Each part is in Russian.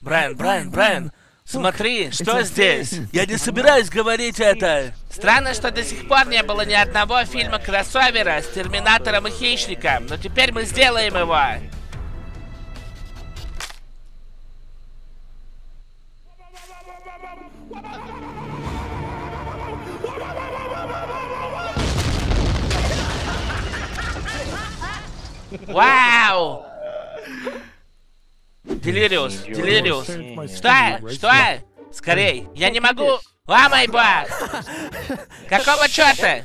Брайан, смотри, что здесь? Я не собираюсь говорить это. Странно, что до сих пор не было ни одного фильма-кроссовера с Терминатором и Хищником, но теперь мы сделаем его. Вау! Делириус. Что? Скорей, я не могу. О мой бог! Какого черта?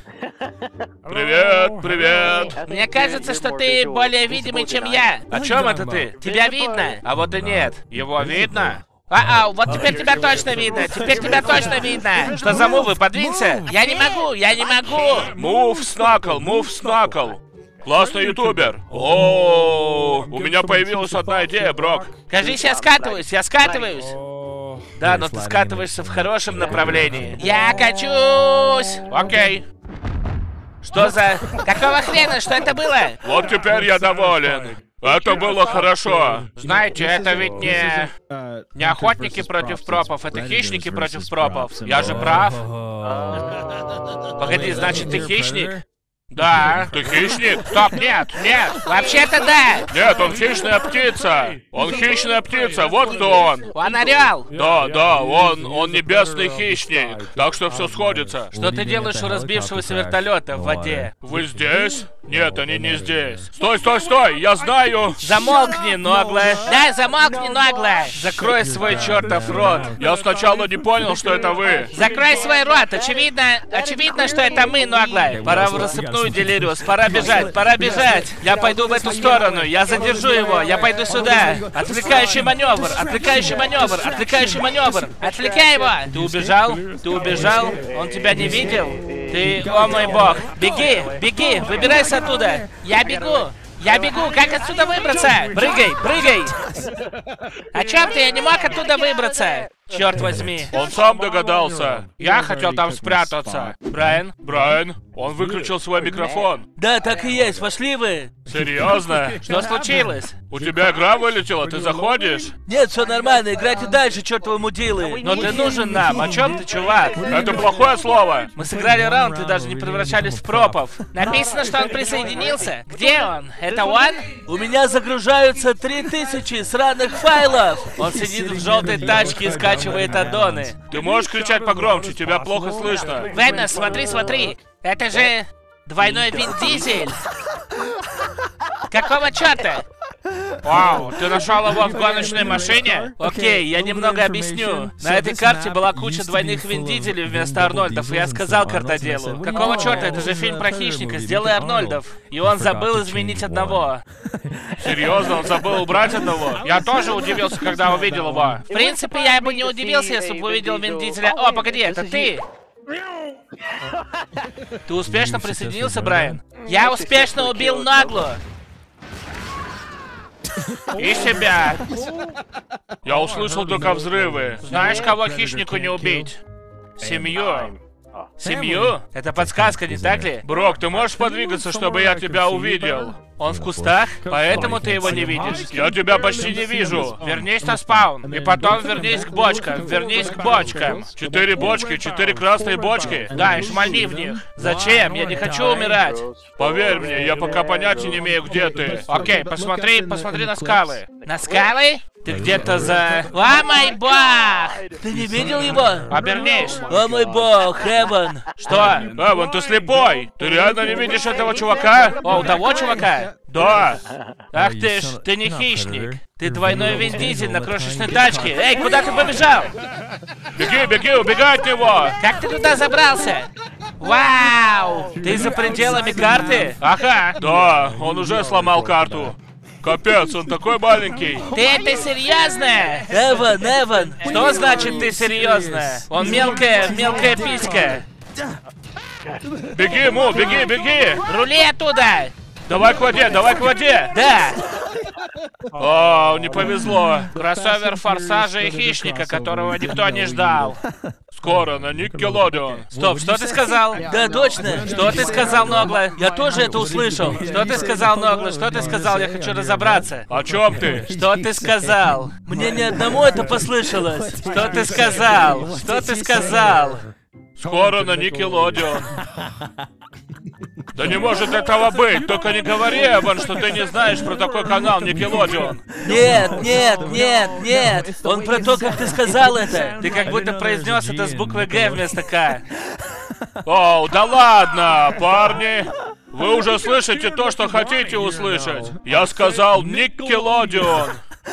Привет. Мне кажется, что ты более видимый, чем я. О чем это ты? Тебя видно? А вот и нет. Его видно? Вот теперь тебя точно видно. Что за мувы? Подвинься. Я не могу. Мув Снакл. Классный ютубер. О, у меня появилась одна идея, Брок. Кажись, я скатываюсь. Да, но ты скатываешься в хорошем направлении. Я качусь. Окей. Что за... Какого хрена? Что это было? Вот теперь я доволен. Это было хорошо. Знаете, это ведь не охотники против пропов, это хищники против пропов. Я же прав. Погоди, значит, ты хищник? Да. Ты хищник? Стоп, нет. Вообще-то да. Нет, он хищная птица. Вот кто он. Он орел. Да, он небесный хищник. Так что все сходится. Что ты делаешь у разбившегося вертолета в воде? Вы здесь? Нет, они не здесь. Стой, я знаю. Замолкни, Ногле. Да, замолкни, Ногле. Закрой свой чертов рот. Я сначала не понял, что это вы. Закрой свой рот. Очевидно, что это мы, Ногле. Пора в рассыпную, Делириус. Пора бежать. Я пойду в эту сторону. Я задержу его. Я пойду сюда. Отвлекающий маневр. Отвлекай его. Ты убежал? Он тебя не видел? Ты, о мой бог. Беги. Выбирайся оттуда. Я бегу. Как отсюда выбраться? Прыгай. О чем ты? Я не мог оттуда выбраться. Черт возьми. Он сам догадался. Я хотел там спрятаться. Брайан? Он выключил свой микрофон. Да, так и есть. Пошли вы. Серьезно? Что случилось? У тебя игра вылетела, ты заходишь? Нет, все нормально. Играйте дальше, чертовы мудилы. Но ты нужен нам. О чем ты, чувак? Это плохое слово. Мы сыграли раунд и даже не превращались в пропов. Написано, что он присоединился. Где он? Это он? У меня загружаются 3000 сраных файлов. Он сидит в желтой тачке и скачивает аддоны. Ты можешь кричать погромче, тебя плохо слышно. Венос, смотри. Это же двойной Вин Дизель. Какого черта? Вау, ты нашел его в гоночной машине? Окей, я немного объясню. На этой карте была куча двойных Вин Дизелей вместо Арнольдов, и я сказал картоделу: какого черта, это же фильм про хищника, сделай Арнольдов. И он забыл изменить одного. Серьезно, он забыл убрать одного? Я тоже удивился, когда увидел его. В принципе, я бы не удивился, если бы увидел Вин Дизеля. О, погоди, это ты! Ты успешно присоединился, Брайан? Я успешно убил Ноглу! И себя. Я услышал только взрывы. Знаешь, кого хищнику не убить? Семью. Семью? Это подсказка, не так ли? Брок, ты можешь подвигаться, чтобы я тебя увидел? Он в кустах, поэтому ты его не видишь. Я тебя почти не вижу. Вернись на спаун, и потом вернись к бочкам. 4 бочки, 4 красные бочки. Да, и шмальни в них. Зачем? Я не хочу умирать. Поверь мне, я пока понятия не имею, где ты. Окей, посмотри на скалы. На скалы? Ты где-то за... О мой бог! Ты не видел его? Обернись. О мой бог, Эван. Что? Эван, ты слепой? Ты реально не видишь этого чувака? О, у того чувака? Да. Ах ты ж, ты не хищник. Ты двойной Вин Дизель на крошечной тачке. Эй, куда ты побежал? Беги, убегай от него. Как ты туда забрался? Вау! Ты за пределами карты? Ага. Да, он уже сломал карту. Капец, он такой маленький. Ты это серьезно? Эван, что значит ты серьезно? Он мелкая писька. Беги, Му, беги. Рули оттуда! Давай к воде. Да! О, не повезло. Кроссовер Форсажа и Хищника, которого никто не ждал. Скоро на Никелодеон. Стоп, что ты сказал? Да, точно. Что ты сказал, Ногла? Я тоже это услышал. Что ты сказал, Ногла? Что ты сказал? Я хочу разобраться. О чем ты? Что ты сказал? Мне ни одному это послышалось. Что ты сказал? Что ты сказал? Скоро на Никелодеон. Да не может этого быть! Только не говори, Эван, что ты не знаешь про такой канал Никелодеон. Нет, нет, нет, нет. Он про то, как ты сказал это. Ты как будто произнес это с буквы Г вместо К. Оу, да ладно, парни! Вы уже слышите то, что хотите услышать. Я сказал Никелодеон.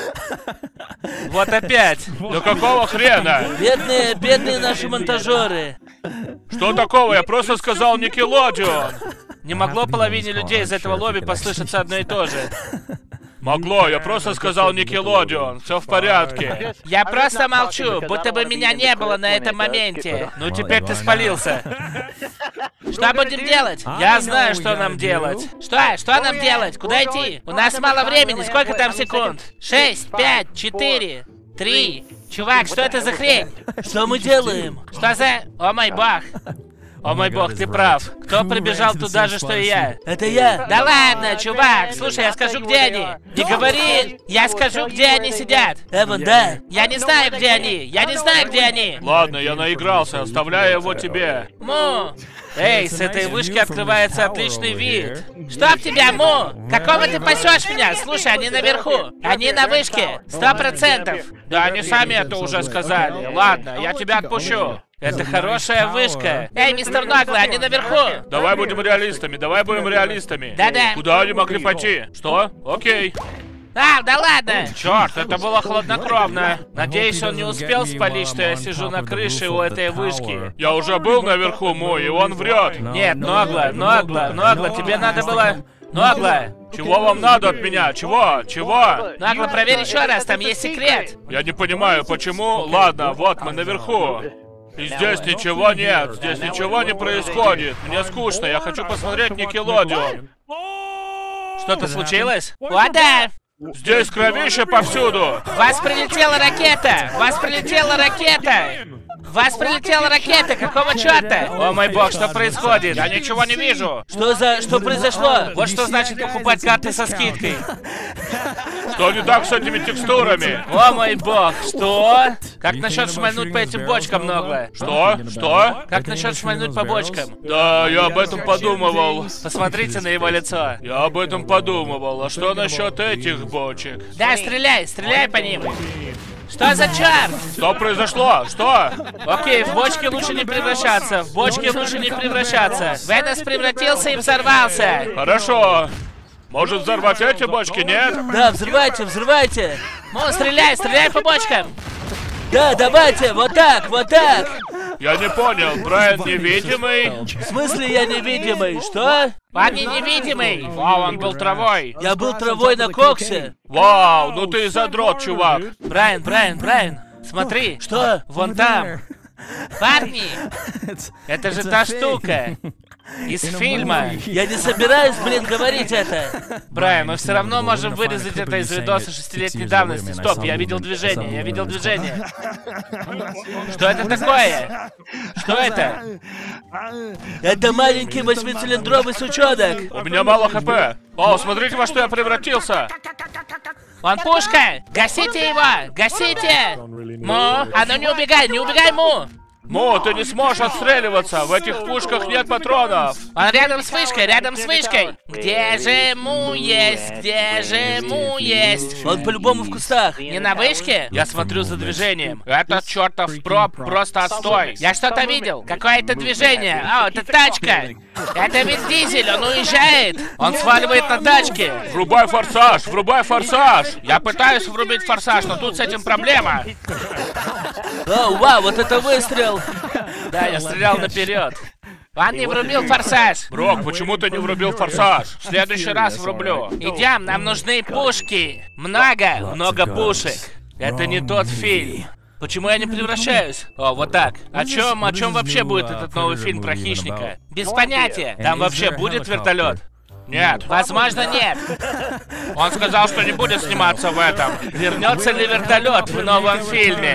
Вот опять. Да какого хрена? Бедные наши монтажеры. Что такого? Я просто сказал Никелодеон. Не могло половине людей из этого лобби послышаться одно и то же. Могло, я просто сказал Никелодеон. Все в порядке. Я просто молчу, будто бы меня не было на этом моменте. Ну теперь ты спалился. Что будем делать? Я знаю, что нам делать. Что нам делать? Куда идти? У нас мало времени, сколько там секунд? 6, 5, 4, 3. Чувак, что это за хрень? Что мы делаем? Что за... О мой бог. О мой бог, ты прав. Кто прибежал туда же, что и я? Это я. Да ладно, чувак, слушай, я скажу, где они. Не говори, я скажу, где они сидят. Эван, да. Я не знаю, где они. Я не знаю, где они. Ладно, я наигрался, оставляю его тебе. Му. Эй, с этой вышки открывается отличный вид. Чтоб тебя, Му! Какого ты пасешь меня? Слушай, они наверху. Они на вышке. 100%. Да они сами это уже сказали. Ладно, я тебя отпущу. Это хорошая вышка. Эй, мистер Ногла, они наверху. Давай будем реалистами, давай будем реалистами. Да-да. Куда они могли пойти? Что? Окей. Да ладно. Черт, это было хладнокровно. Надеюсь, он не успел спалить, что я сижу на крыше у этой вышки. Я уже был наверху, Му, и он врет. Нет, Ногла, тебе надо было... Ногла! Чего вам надо от меня? Чего? Ногла, проверь еще раз, там есть секрет. Я не понимаю, почему... Ладно, вот мы наверху. И здесь ничего нет, здесь ничего не происходит. Мне скучно, я хочу посмотреть Никелодеон. Что-то случилось? О, да! Здесь кровище повсюду! В вас прилетела ракета! Какого черта? О мой бог, что происходит? Я ничего не вижу! Что произошло? Вот что значит покупать карты со скидкой. Что не так с этими текстурами? О мой бог, что? Как насчет шмальнуть по этим бочкам, Ногла? Что? Как насчет шмальнуть по бочкам? Да, я об этом подумывал. Посмотрите на его лицо. Я об этом подумывал. А что насчет этих бочек? Да, стреляй по ним. Что за черт? Что произошло? Что? Окей, в бочки лучше не превращаться. Венос превратился и взорвался. Хорошо. Может взорвать эти бочки, нет? Да, взрывайте. Ну, стреляй по бочкам. Да, давайте, вот так. Я не понял, Брайан невидимый? В смысле я невидимый? Что? Он не невидимый. Вау, он был травой. Я был травой на коксе. Вау, ну ты задрот, чувак. Брайан, смотри. Что? Вон там. Парни, это же та штука. Из фильма. Я не собираюсь, говорить это. Брайан, мы все равно можем вырезать это из видоса 6-летней давности. Стоп, я видел движение. Что это такое? Что это? Это маленький 8-цилиндровый сучонок. У меня мало хп. О, смотрите, во что я превратился. Он пушка! Гасите его! Гасите! Му! А ну не убегай, Му! Му, ты не сможешь отстреливаться! В этих пушках нет патронов! Он рядом с вышкой! Где же Му есть? Он по-любому в кустах. Не на вышке? Я смотрю за движением. Этот чертов проб просто отстой! Я что-то видел. Какое-то движение. Это тачка. Это Вин Дизель, он уезжает. Он сваливает на тачке. Врубай форсаж! Я пытаюсь врубить форсаж, но тут с этим проблема. Вау, вот это выстрел. Да, я стрелял наперед. Он не врубил форсаж. Брок, почему ты не врубил форсаж? В следующий раз врублю. Идем, нам нужны пушки. Много пушек. Это не тот фильм. Почему я не превращаюсь? О, вот так. О чем вообще будет этот новый фильм про хищника? Без понятия. Там вообще будет вертолет? Нет. Возможно, нет. Он сказал, что не будет сниматься в этом. Вернется ли вертолет в новом фильме?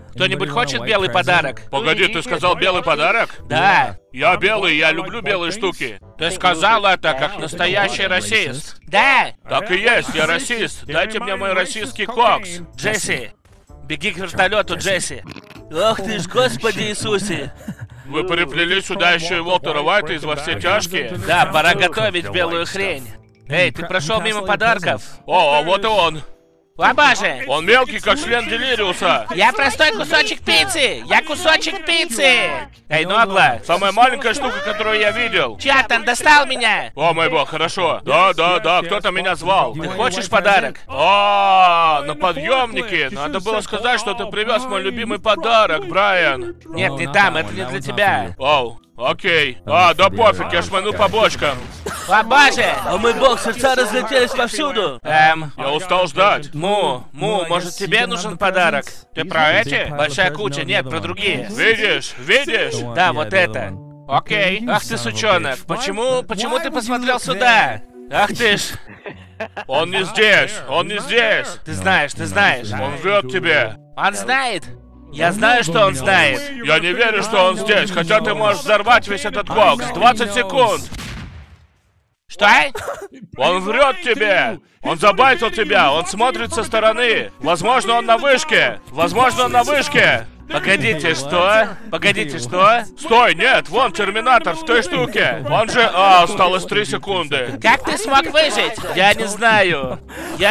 Кто-нибудь хочет белый подарок? Погоди, ты сказал белый подарок? Да. Я белый, я люблю белые штуки. Ты сказал это как настоящий расист. Да. Так и есть, я расист. Дайте мне мой российский кокс. Джесси, беги к вертолету, Джесси. Ох ты ж, Господи Иисусе. Вы приплели сюда еще и Уолтера Уайта из «Во все тяжкие»? Да, пора готовить белую хрень. Эй, ты прошел мимо подарков? О, а вот и он. О боже! Он мелкий, как член Делириуса. Я простой кусочек пиццы! Я кусочек пиццы! Эй, Ногла! Самая маленькая штука, которую я видел. Чатан достал меня! О, мой бог, хорошо. Да, кто-то меня звал. Ты хочешь подарок? На подъемнике. Надо было сказать, что ты привез мой любимый подарок, Брайан. Нет, не там, это не для тебя. Оу, окей. Да пофиг, я шману по бочкам. О боже! О мой бог, сердца разлетелись повсюду! Я устал ждать. Может тебе нужен подарок? Ты про эти? Большая куча, нет, про другие. Видишь? Да, вот это. Окей. Ах ты, сучонок, почему ты посмотрел сюда? Ах ты ж. Он не здесь. Ты знаешь. Он врет тебе. Он знает? Я знаю, что он знает. Я не верю, что он здесь, хотя ты можешь взорвать весь этот бокс. 20 секунд. Что? Он врет тебе! Он забайтил тебя! Он смотрит со стороны! Возможно, он на вышке! Погодите, что? Стой, нет! Вон Терминатор в той штуке! Он же... осталось 3 секунды! Как ты смог выжить? Я не знаю!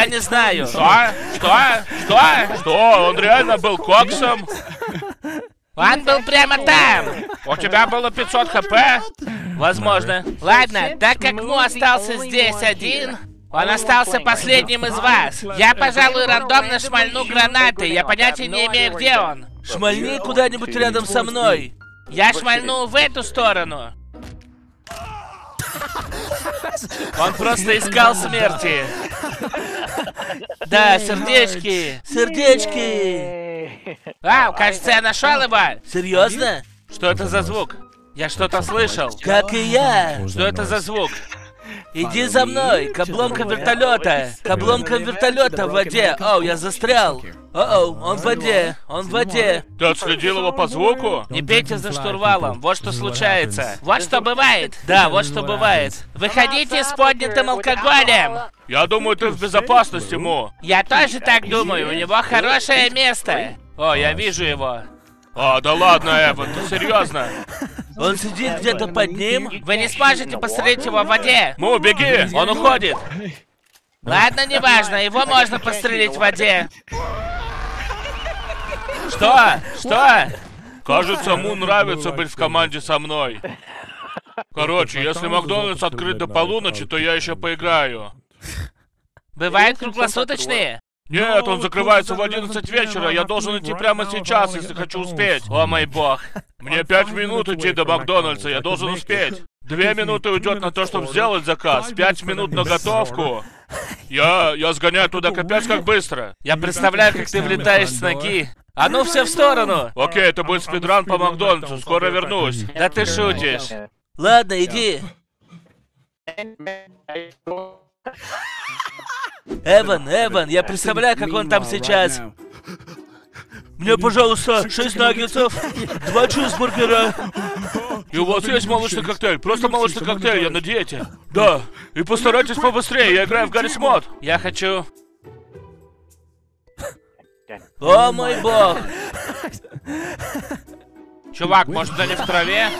Что? Он реально был коксом? Он был прямо там! У тебя было 500 хп? Возможно. Ладно, так как Му остался здесь один, он остался последним из вас. Я, пожалуй, рандомно шмальну гранаты. Я понятия не имею, где он. Шмальни куда-нибудь рядом со мной. Я шмальну в эту сторону. Он просто искал смерти. Да, сердечки. Кажется, я нашел его. Серьезно? Что это за звук? Я что-то слышал. Как и я. Что это за звук? Иди за мной, к обломкам вертолета. К обломкам вертолета в воде. Оу, я застрял. Он в воде. Ты отследил его по звуку? Не пейте за штурвалом, вот что случается. Вот что бывает. Да, вот что бывает. Выходите с поднятым алкоголем. Я думаю, ты в безопасности, Му. Я тоже так думаю, у него хорошее место. О, я вижу его. Да ладно, Эван, ты серьезно? Он сидит где-то под ним. Вы не сможете посмотреть его в воде. Му, беги, он уходит. Ладно, неважно, его можно пострелить в воде. Что? Кажется, Му нравится быть в команде со мной. Короче, если Макдональдс открыт до полуночи, то я еще поиграю. Бывают круглосуточные? Нет, он закрывается в 11 вечера. Я должен идти прямо сейчас, если хочу успеть. О мой бог. Мне 5 минут идти до Макдональдса, я должен успеть. 2 минуты уйдет на то, чтобы сделать заказ. 5 минут на готовку. Я сгоняю туда капец как быстро. Я представляю, как ты влетаешь с ноги. А ну все в сторону. Окей, это будет спидран по Макдональдсу. Скоро вернусь. Да ты шутишь. Ладно, иди. Эван, я представляю, как он там сейчас. Мне, пожалуйста, 6 наггетсов, 2 чизбургера. И у вас есть молочный коктейль? Просто молочный коктейль, я на диете. Да, и постарайтесь побыстрее, я играю в Гаррис Мод. Я хочу... О мой бог. Чувак, может они в траве?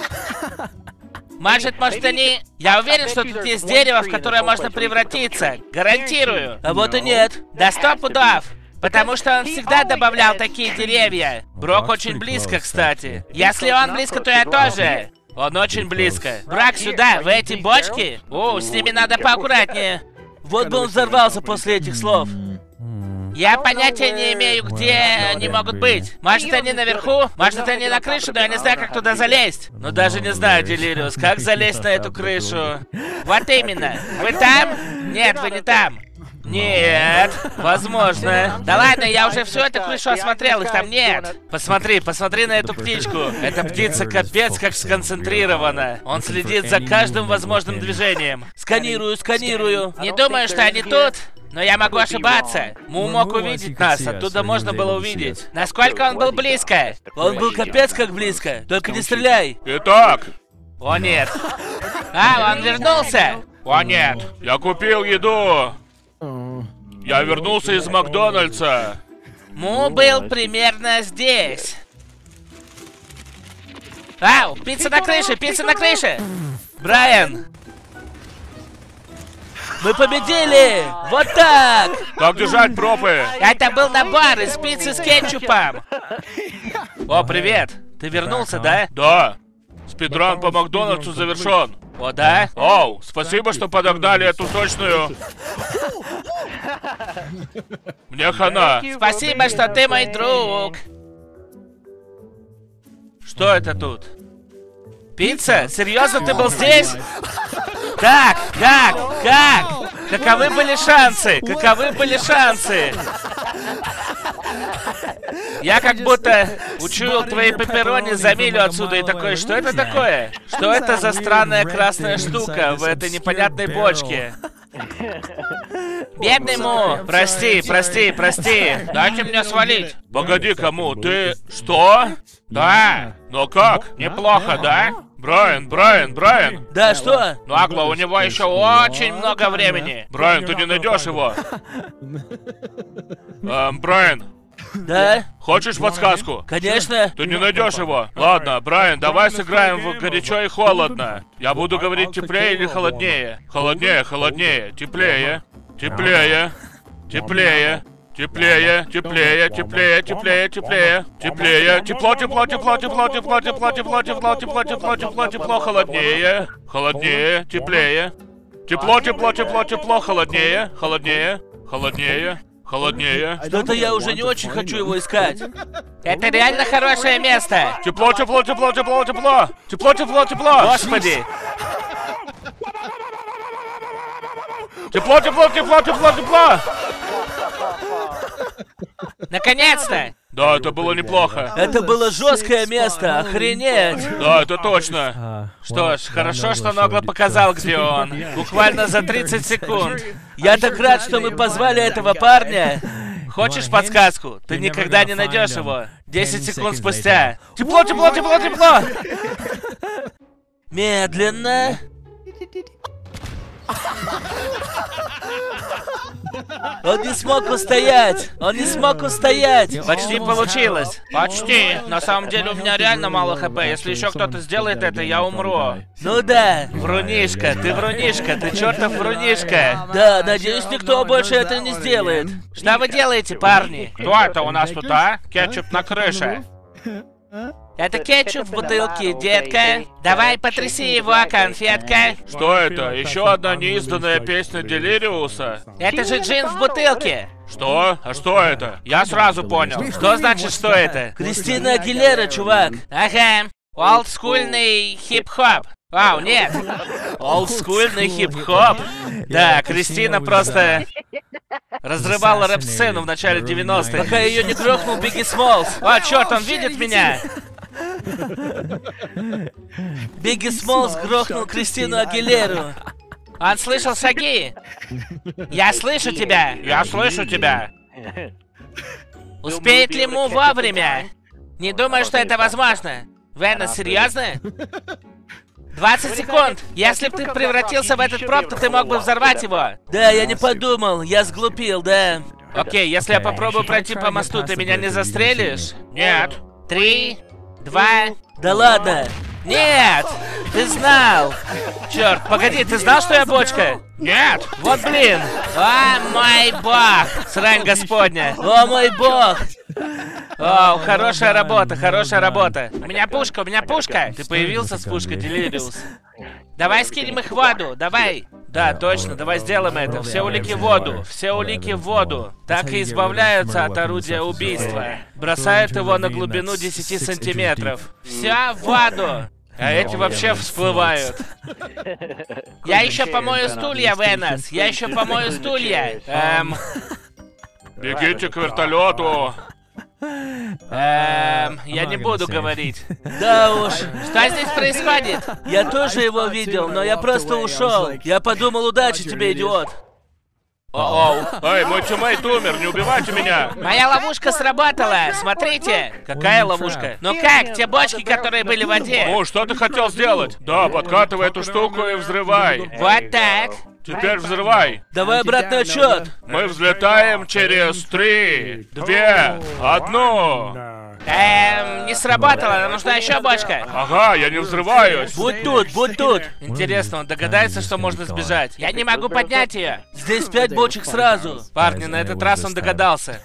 Может они... Я уверен, что тут есть дерево, в которое можно превратиться. Гарантирую. А вот и нет. Да 100 пудов. Потому что он всегда добавлял такие деревья. Брок очень близко, кстати. Если он близко, то я тоже. Он очень близко. Брак сюда, в эти бочки. С ними надо поаккуратнее. Вот бы он взорвался после этих слов. Я понятия не имею, где они могут быть. Может, они наверху? Может, они на крыше, но я не знаю, как туда залезть. Ну, даже не знаю, Делириус, как залезть на эту крышу. Вот именно. Вы там? Нет, вы не там. Нет, возможно. Да ладно, я уже всю эту крышу осмотрел, их там нет. Посмотри, посмотри на эту птичку. Эта птица капец как сконцентрирована. Он следит за каждым возможным движением. Сканирую, сканирую. Не думаю, что они тут. Но я могу ошибаться. Му мог увидеть нас, оттуда можно было увидеть. Насколько он был близко? Он был капец как близко. Только не стреляй. Итак. О нет. А, он вернулся? О нет. Я купил еду. Я вернулся из Макдональдса. Му был примерно здесь. Ау, пицца на крыше, пицца на крыше. Брайан. Мы победили! Вот так! Как держать, пропы? Это был набор из пиццы с кетчупом. О, привет. Ты вернулся, да? Да. Спидран по Макдональдсу завершен. О, да? Оу, спасибо, что подогнали эту сочную... Мне хана. Спасибо, что ты мой друг. Что это тут? Пицца? Серьезно, ты был здесь? Как? Каковы были шансы? Каковы были шансы? Я как будто учуял твои пепперони за милю отсюда и такой, что это такое? Что это за странная красная штука в этой непонятной бочке? Бедный Му! Прости. Дайте мне свалить. Погоди, кому? Ты... Что? Да. Но как? Неплохо, да? Брайан. Да, что? Нагло, у него еще очень много времени. Брайан, ты не найдешь его. Брайан. Да? Хочешь подсказку? Конечно. Ты не найдешь его. Ладно, Брайан, давай сыграем в горячо и холодно. Я буду говорить теплее или холоднее? Холоднее. Теплее. Теплее. Тепло, холоднее. Теплее. Тепло, холоднее. Что-то я уже не очень хочу его искать. Это реально хорошее место. Тепло. Господи. Тепло. Наконец-то. Да, это было неплохо. Это было жесткое место, охренеть. Да, это точно. Что ж, хорошо, что Ногло показал, где он. Буквально за 30 секунд. Я так рад, что мы позвали этого парня. Хочешь подсказку? Ты никогда не найдешь его. 10 секунд спустя. Тепло. Медленно. Он не смог устоять. Почти получилось. Почти. На самом деле у меня реально мало хп. Если еще кто-то сделает это, я умру. Ну да. Врунишка, ты чертов врунишка. Да, надеюсь, никто больше это не сделает. Что вы делаете, парни? Кто это у нас тут, а? Кетчуп на крыше. Это кетчуп в бутылке, детка. Давай потряси его, конфетка. Что это? Еще одна неизданная песня Делириуса? Это же джин в бутылке. Что? А что это? Я сразу понял. Что значит, что это? Кристина Агилера, чувак. Ага. Олдскульный хип-хоп. Вау, нет. Олдскульный хип-хоп. Да, Кристина просто разрывала рэп-сцену в начале 90-х. Пока ее не грохнул Бигги Смолс. О, черт, он видит меня. Бигги Смолс грохнул Кристину Агилеру. Он слышал шаги. Я слышу тебя. Успеет ли Му вовремя? Не думаю, что это возможно. Венос, серьезно? 20 секунд. Если бы ты превратился в этот проб, то ты мог бы взорвать его. Да, я не подумал. Я сглупил, да. Окей, если я попробую пройти по мосту, ты меня не застрелишь? Нет. 3, 2... Да ладно. Нет! Ты знал! Черт, погоди, ты знал, что я бочка? Нет! Вот блин! О, мой бог! Срань господня! О, мой бог! О, хорошая работа! У меня пушка! Ты появился с пушкой, Делириус. Давай скинем их в воду, давай! Да, точно, давай сделаем это. Все улики в воду. Так и избавляются от орудия убийства. Бросают его на глубину 10 сантиметров. Все в воду. А эти вообще всплывают. Я еще помою стулья, Венос. Я еще помою стулья. Бегите к вертолету. Я не буду говорить. Да уж. Что здесь происходит? Я тоже его видел, но я просто ушел. Я подумал, удачи тебе, идиот. О-оу. Эй, мой тиммейт умер, не убивайте меня. Моя ловушка сработала, смотрите. Какая ловушка? Ну как, те бочки, которые были в воде? Ну, что ты хотел сделать? Да, подкатывай эту штуку и взрывай. Вот так. Теперь взрывай. Давай обратный отсчет. Мы взлетаем через 3, 2, 1. Не сработало, нам нужна еще бочка. Ага, я не взрываюсь. Будь тут, будь тут. Интересно, он догадается, что можно сбежать? Я не могу поднять ее. Здесь 5 бочек сразу. Парни, на этот раз он догадался.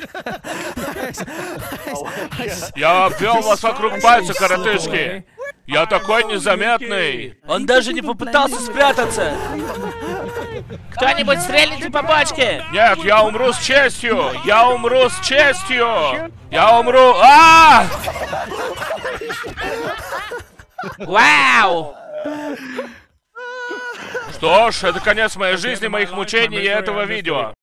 Я обвел вас вокруг пальца, коротышки. Я такой незаметный. Он даже не попытался спрятаться. Кто-нибудь стрельните по бочке. Нет, я умру с честью. Я умру с честью. Я умру. Вау! Что ж, это конец моей жизни, моих мучений и этого видео.